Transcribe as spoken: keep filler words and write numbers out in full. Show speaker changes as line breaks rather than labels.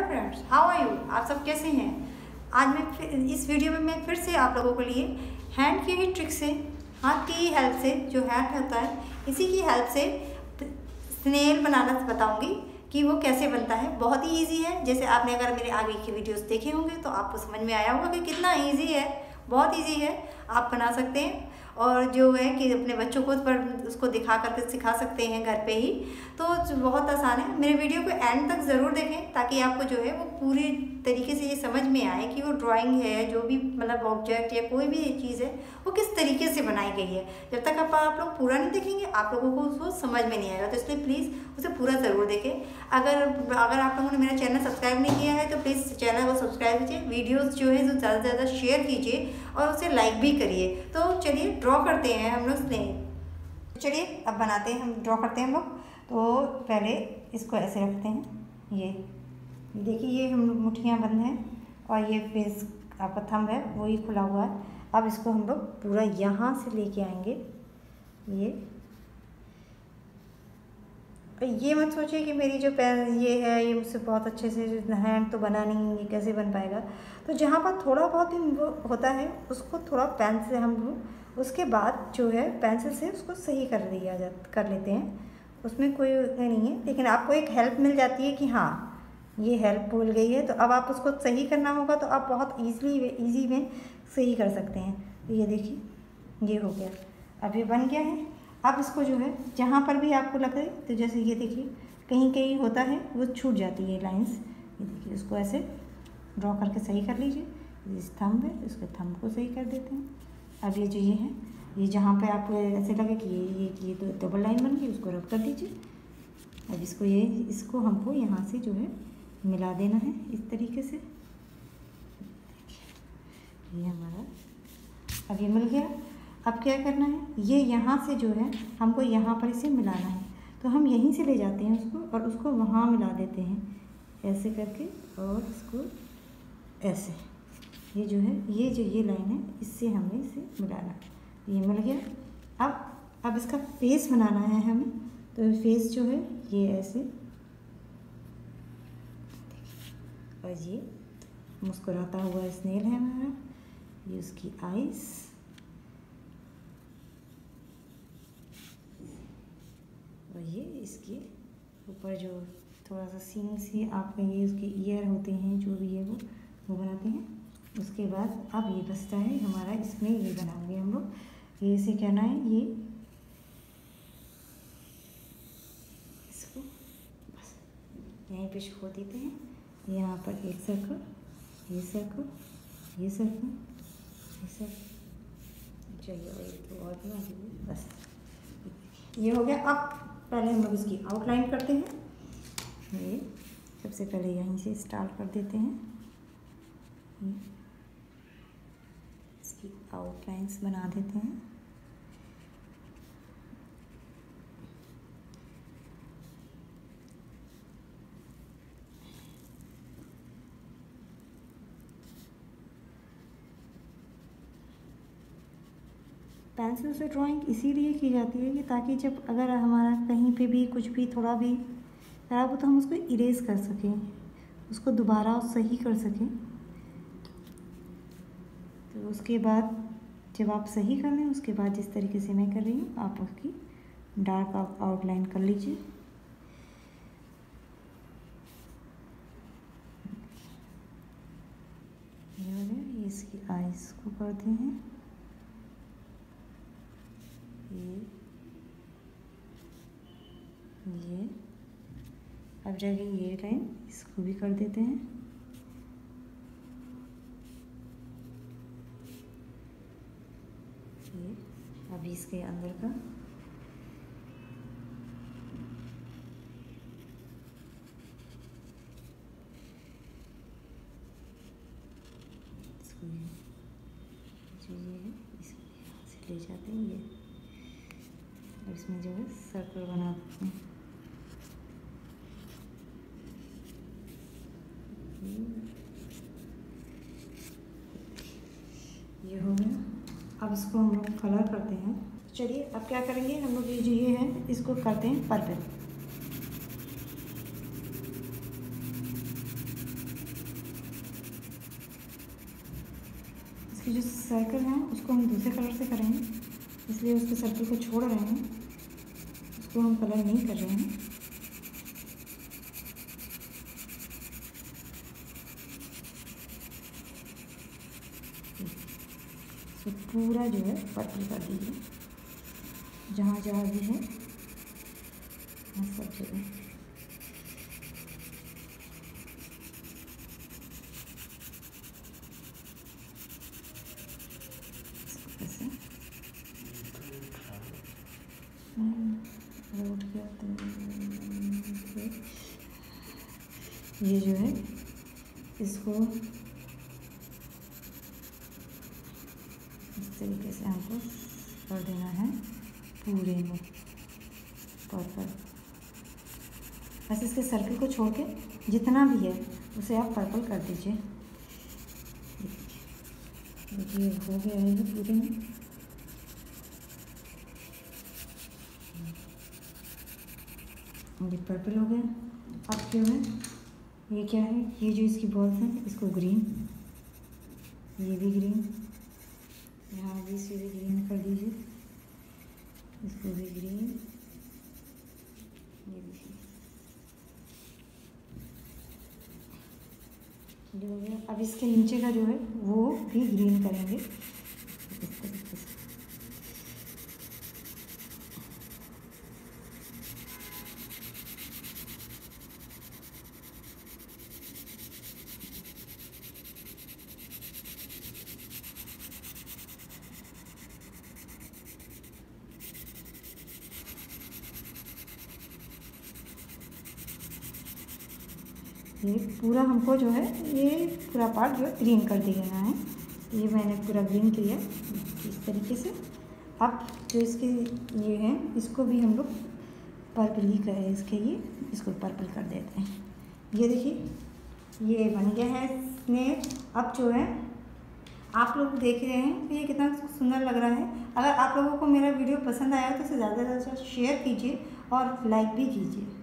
Friends, how are you? आप सब कैसे हैं? आज मैं इस वीडियो में मैं फिर से आप लोगों के लिए हैंड की ही ट्रिक से, हाथ की ही हेल्प से, जो हैंड होता है इसी की हेल्प से स्नेल बनाना बताऊंगी कि वो कैसे बनता है। बहुत ही इजी है। जैसे आपने अगर मेरे आगे की वीडियोस देखे होंगे तो आपको समझ में आया होगा कि कितना इजी है। बहुत इजी है, आप बना सकते हैं और जो है कि अपने बच्चों को पर उसको दिखा करके सिखा सकते हैं घर पे ही। तो बहुत आसान है। मेरे वीडियो को एंड तक ज़रूर देखें ताकि आपको जो है वो पूरी तरीके से ये समझ में आए कि वो ड्राइंग है, जो भी मतलब ऑब्जेक्ट या कोई भी चीज़ है वो किस तरीके से बनाई गई है। जब तक आप आप लोग पूरा नहीं देखेंगे आप लोगों को उसको समझ में नहीं आएगा, तो इसलिए प्लीज़ उसे पूरा ज़रूर देखें। अगर अगर आप लोगों ने मेरा चैनल सब्सक्राइब नहीं किया है तो प्लीज़ चैनल को सब्सक्राइब कीजिए, वीडियोज़ जो है जो ज़्यादा से ज़्यादा शेयर कीजिए और उसे लाइक भी करिए। तो चलिए ड्रॉ करते हैं हम लोग स्नेल। चलिए अब बनाते हैं, हम ड्रॉ करते हैं हम लोग। तो पहले इसको ऐसे रखते हैं। ये देखिए ये हम लोग मुट्ठियाँ बंद हैं और ये फेस आपका थंब है वही खुला हुआ है। अब इसको हम लोग पूरा यहाँ से लेके आएंगे। ये ये मत सोचिए कि मेरी जो पेन ये है ये मुझसे बहुत अच्छे से हैंड तो बना नहीं, ये कैसे बन पाएगा। तो जहाँ पर थोड़ा बहुत भी वो होता है उसको थोड़ा पेन से हम लोग उसके बाद जो है पेंसिल से उसको सही कर दिया जा कर लेते हैं। उसमें कोई नहीं है, लेकिन आपको एक हेल्प मिल जाती है कि हाँ ये हेल्प भूल गई है। तो अब आप उसको सही करना होगा तो आप बहुत ईज़िली ईजी में सही कर सकते हैं। तो ये देखिए ये हो गया, अब ये बन गया है। अब इसको जो है जहाँ पर भी आपको लगे, तो जैसे ये देखिए कहीं कहीं होता है वो छूट जाती है लाइंस। ये देखिए इसको ऐसे ड्रॉ करके सही कर लीजिए। इस थंब है, इसको थंब को सही कर देते हैं। अब ये जो ये है, ये जहाँ पे आपको ऐसे लगे कि ये ये ये तो डबल लाइन बन गई, उसको रब कर दीजिए। अब इसको ये इसको हमको यहाँ से जो है मिला देना है इस तरीके से। ये हमारा अब ये मिल गया। अब क्या करना है, ये यहाँ से जो है हमको यहाँ पर इसे मिलाना है। तो हम यहीं से ले जाते हैं उसको और उसको वहाँ मिला देते हैं ऐसे करके, और इसको ऐसे ये जो है ये जो ये लाइन है इससे हमें इसे मिलाना। ये मिल गया। अब अब इसका फेस बनाना है हमें। तो फेस जो है ये ऐसे, और ये मुस्कुराता हुआ स्नेल है हमारा। ये उसकी आईज, और ये इसके ऊपर जो थोड़ा सा सींग से आपका ये उसके ईयर होते हैं, जो भी है वो वो बनाते हैं। उसके बाद अब ये बचता है हमारा, इसमें ये बनाएंगे हम लोग। ये इसे कहना है ये इसको बस यहीं पे छोड़ देते हैं। यहाँ पर एक सर्कल, ये सर्कल, ये सर्कल, ये सर्कल, चलिए और एक तो और बना दीजिए। बस ये हो गया। अब पहले हम लोग इसकी आउटलाइन करते हैं। ये सबसे पहले यहीं से स्टार्ट कर देते हैं। इसकी आउटलाइंस बना देते हैं। पेंसिल से ड्राइंग इसीलिए की जाती है कि ताकि जब अगर हमारा कहीं पे भी कुछ भी थोड़ा भी खराब हो तो हम उसको इरेज कर सकें, उसको दोबारा सही कर सकें। तो उसके बाद जब आप सही कर लें उसके बाद जिस तरीके से मैं कर रही हूँ आप उसकी डार्क आउटलाइन कर लीजिए। ये इसकी आईज को करते हैं। ये ये अब जाके ये लाइन इसको भी कर देते हैं। ये अभी इसके अंदर का इसको ये जो ये है इसको यहाँ से ले जाते हैं। ये और इसमें जो है सर्कल बना देते हैं। ये हो गया। अब इसको हम लोग कलर करते हैं। चलिए अब क्या करेंगे, हम लोग ये जो ये है इसको करते हैं पर्पल। इसकी जो सर्कल है उसको हम दूसरे कलर से करेंगे, इसलिए उसके सर्कल को छोड़ रहे हैं, उसको हम कलर नहीं कर रहे हैं। तो पूरा जो है पर्पल कर दीजिए, जहाँ जहाँ भी है सब जगह। उठ गया तो ये जो है इसको इस तरीके से हमको कर देना है पूरे में पर्पल। बस इसके सर्कल को छोड़ के जितना भी है उसे आप पर्पल कर दीजिए। देखिए हो गया है ये पूरे में। ये पर्पल हो गया। अब क्या है, ये क्या है, ये जो इसकी बॉल्स हैं इसको ग्रीन, ये भी ग्रीन, यहाँ भी इसे भी ग्रीन कर दीजिए, इसको भी ग्रीन, ये भी जो हो गया। अब इसके नीचे का जो है वो भी ग्रीन करेंगे इस तरीके से। ये पूरा हमको जो है ये पूरा पार्ट जो है ग्रीन कर देना है। ये मैंने पूरा ग्रीन किया इस तरीके से। अब जो इसके ये हैं इसको भी हम लोग पर्पल ही करें, इसके ये इसको पर्पल कर देते हैं। ये देखिए ये बन गया है स्नेल। अब जो है आप लोग देख रहे हैं कि ये कितना सुंदर लग रहा है। अगर आप लोगों को मेरा वीडियो पसंद आया तो इसे ज़्यादा से ज़्यादा शेयर कीजिए और लाइक भी कीजिए।